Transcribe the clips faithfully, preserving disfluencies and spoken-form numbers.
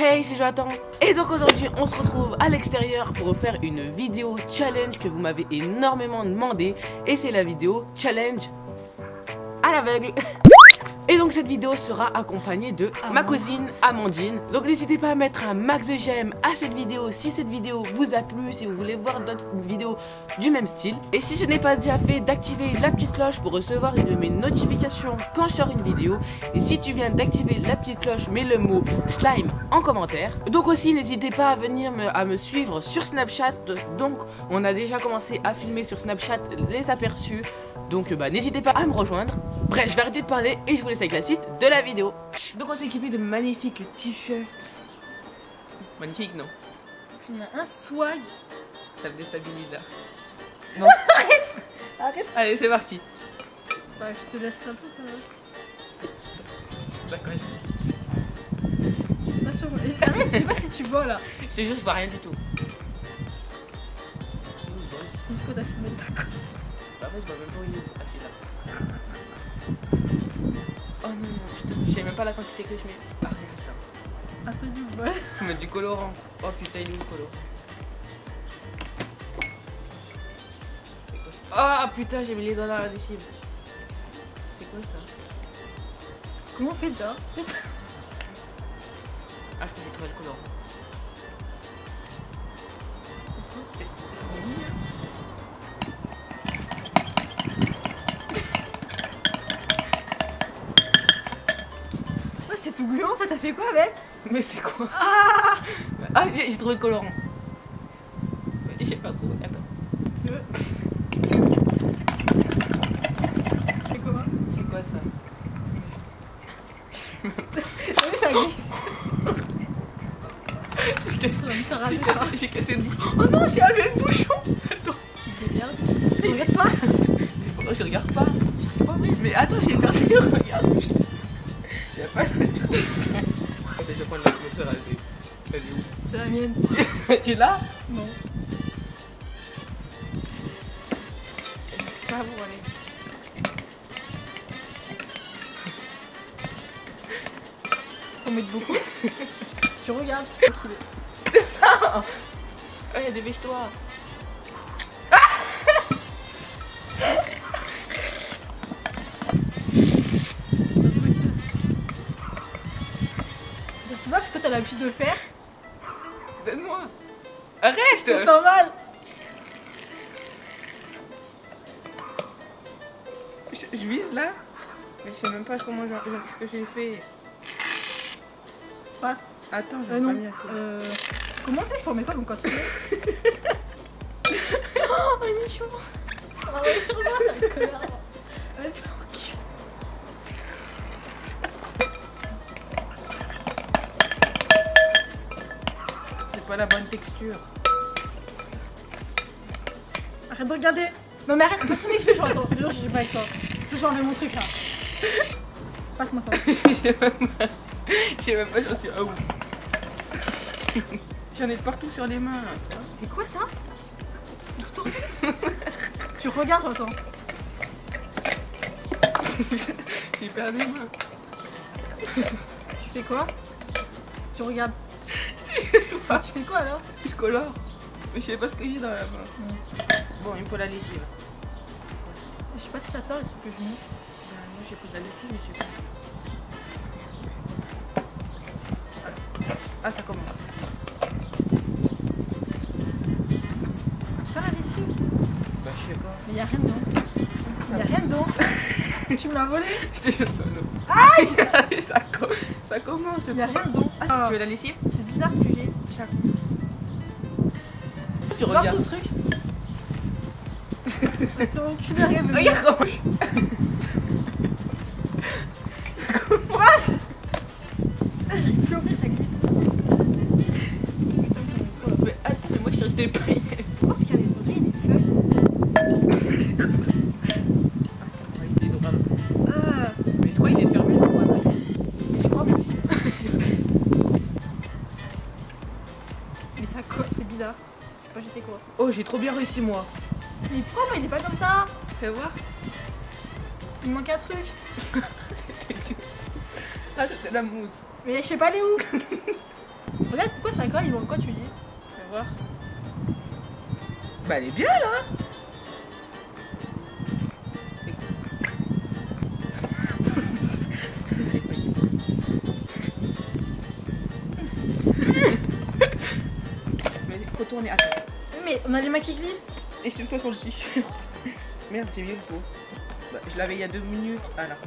Hey, c'est Jonathan. Et donc aujourd'hui on se retrouve à l'extérieur pour faire une vidéo challenge que vous m'avez énormément demandé. Et c'est la vidéo challenge à l'aveugle. Et donc cette vidéo sera accompagnée de ma cousine Amandine. Donc n'hésitez pas à mettre un max de j'aime à cette vidéo si cette vidéo vous a plu, si vous voulez voir d'autres vidéos du même style. Et si ce n'est pas déjà fait, d'activer la petite cloche pour recevoir une de mes notifications quand je sors une vidéo. Et si tu viens d'activer la petite cloche, mets le mot slime en commentaire. Donc aussi n'hésitez pas à venir me, à me suivre sur Snapchat. Donc on a déjà commencé à filmer sur Snapchat les aperçus. Donc bah, n'hésitez pas à me rejoindre. Bref, je vais arrêter de parler et je vous laisse avec la suite de la vidéo. Donc on s'est équipé de magnifiques t-shirts. Magnifique, non? On a un swag. Ça me déstabilise là. Non. Arrête. Arrête. Allez, c'est parti. Bah, je te laisse faire tout quand même. D'accord. Attention, arrête, je sais pas si tu vois là. Je te jure, je vois rien du tout. Est-ce que t'as filmé ta co? Bah, en fait, je vois même pas où il est. Ah, c'est là. Oh non, non, putain, je sais même pas la quantité que je mets. Ah, putain. Attends, du vol. Faut mettre du colorant. Oh putain, il est où le colorant? Ah putain, j'ai mis les doigts dans la lessive. C'est quoi ça? Comment on fait déjà? Putain. Ah, je peux trouver le colorant. C'est tout gluant, ça t'a fait quoi avec? Mais c'est quoi? Ah, ah j'ai trouvé le colorant. Je sais pas trop, attends. C'est quoi? C'est quoi ça? T'as vu, ça glisse. J'ai cassé, j'ai cassé le bouchon. Oh non, j'ai enlevé le bouchon. Attends. Tu te démerdes. Tu regardes pas? Oh, je regarde pas. Je pas vrai. Mais attends, j'ai perdu. Regarde. Y'a pas le truc. Attends, je vais prendre la smoothie, elle est où? C'est la mienne. Tu l'as? Non. Pas vous aller. Faut mettre beaucoup. Tu regardes. Non. Allez, dépêche-toi. C'est pas parce que t'as l'habitude de le faire. Donne-moi. Arrête. Je te sens mal. Je, je vise là. Mais je sais même pas comment genre, genre, ce que j'ai fait. Passe. Attends, j'ai Euh, pas non. mis assez. Euh, comment ça, il faut mettre quoi comme quantité? Oh, un nichon. On va aller sur moi, ça me connard. Allez, tranquille. C'est pas la bonne texture. Arrête de regarder. Non mais arrête, pas sur mes cheveux, je attends. Je sais pas avec toi. Je vais enlever mon truc là. Passe-moi ça. J'ai même pas, j'ai même pas, j'en suis à où. J'en ai de partout sur les mains. C'est quoi ça? C'est tout tordu. Tu regardes, j'entends. J'ai perdu les mains. Tu fais quoi? Tu regardes. Ah, tu fais quoi là? je colore. Mais je sais pas ce que j'ai dans la main. Mm. Bon, il me faut la lessive. Je sais pas si ça sort les trucs que je mets. Ben, moi j'ai pris de la lessive, mais je sais pas. Ah, ça commence. Ça la lessive? Bah, je sais pas. Mais y'a rien dedans. Y'a rien dedans. Tu me l'as volé? Je te jure, non, non. Aïe. ça, co ça commence. Y'a rien dedans. Ah, tu veux la lessive? C'est bizarre ce que j'ai. Tiens. Tu Regarde regardes. ton truc. Ton enculé, regarde. Regarde comment je... Quoi? J'arrive plus à ouvrir, ça glisse. Mais attends, mais moi je cherche des paillettes. Je pense qu'il y a des produits et des feuilles. On va essayer d'ouvrir. Ah, Mais je crois qu'il est fermé, le coup, après. je crois plus. Mais ça colle, c'est bizarre. Je sais pas, j'ai fait quoi. Oh, j'ai trop bien réussi, moi. Mais pourquoi moi il est pas comme ça? Fais voir. Il me manque un truc. Ah, c'était la mousse. Mais je sais pas aller où. Regarde, pourquoi ça colle? Ils vont quoi, tu dis? On va voir. Bah elle est bien là. C'est quoi ça? Mais retournez, attends. Mais on a les mains qui glissent. Et sur-toi sur le t-shirt. Merde, j'ai mis le pot. Bah, je l'avais il y a deux minutes. Ah là.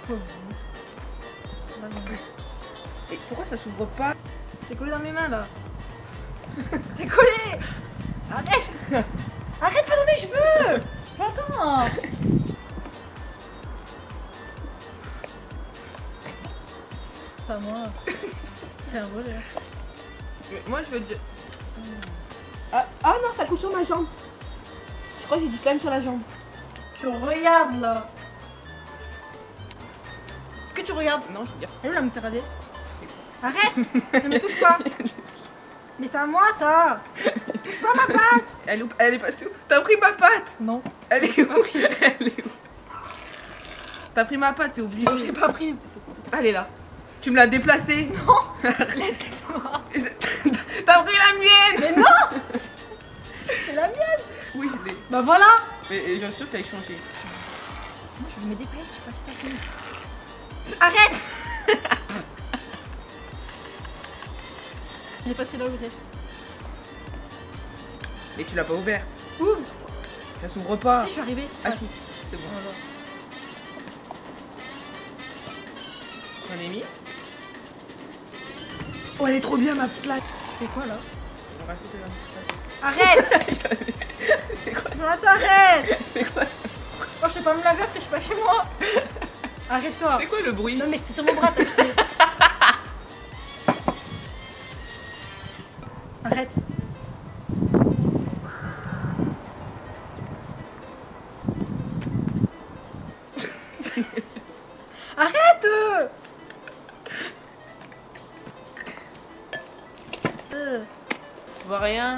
Et pourquoi ça s'ouvre pas? C'est collé dans mes mains là. C'est collé. Arrête. Arrête pas dans mes cheveux. J'entends. C'est à moi. T'es un voleur. Mais moi je veux dire. Ah, ah non, ça coule sur ma jambe. Je crois que j'ai du slime sur la jambe. Tu regardes là. Est-ce que tu regardes? Non, je regarde. Et où la mousse à raser? Arrête. Ne me touche pas. Mais c'est à moi ça. Touche pas ma patte. Elle est où? Elle est pas où? T'as pris ma patte? Non. Elle est où? Elle est où? T'as pris ma patte, c'est obligé. Non, je l'ai pas prise. Elle est là. Tu me l'as déplacée? Non. Laisse-moi. T'as pris la mienne? Mais non. C'est la mienne. Oui, je l'ai. Bah voilà. Mais j'en suis sûre que t'as échangé. Moi je me dépêche, je sais pas si ça finit. Arrête. Il est facile à ouvrir. Mais tu l'as pas ouvert. Ouvre. Ça s'ouvre pas. Si, je suis arrivée. Ah Ouais. si, c'est bon. Voilà. J'en ai mis. Oh, elle est trop bien ma slime. Tu fais quoi là? On va rajouter la Arrête. C'est quoi? Non, arrête. C'est quoi ça? Oh, je sais pas me laver après, je suis pas chez moi. Arrête-toi. C'est quoi le bruit? Non mais c'était sur mon bras, t'as acheté. Arrête. Arrête. Euh. Je vois rien.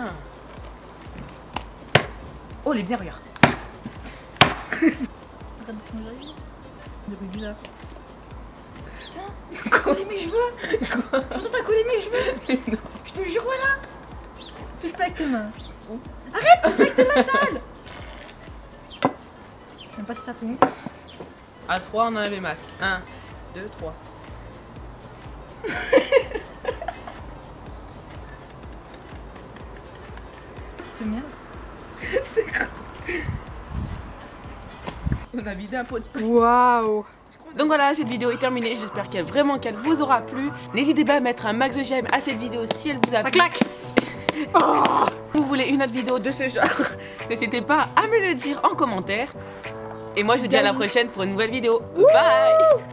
Oh, elle est bien, regarde. Arrête de fondre j'arrive. De bruit bizarre. Putain, t'as collé mes cheveux. Pourtant t'as collé mes cheveux. Non. Je te jure, voilà. Touche pas avec tes mains. Arrête, touche pas avec tes mains sales. Je sais même pas si ça tombe. À trois, on enlève les masques. un, deux, trois. C'était merde. C'est quoi? On a vidé un pot de pain. Waouh. Donc voilà, cette vidéo est terminée. J'espère qu'elle vraiment qu'elle vous aura plu. N'hésitez pas à mettre un max de j'aime à cette vidéo si elle vous a Ça plu. claque. Oh, vous voulez une autre vidéo de ce genre? N'hésitez pas à me le dire en commentaire. Et moi je vous dis à la prochaine pour une nouvelle vidéo. Bye.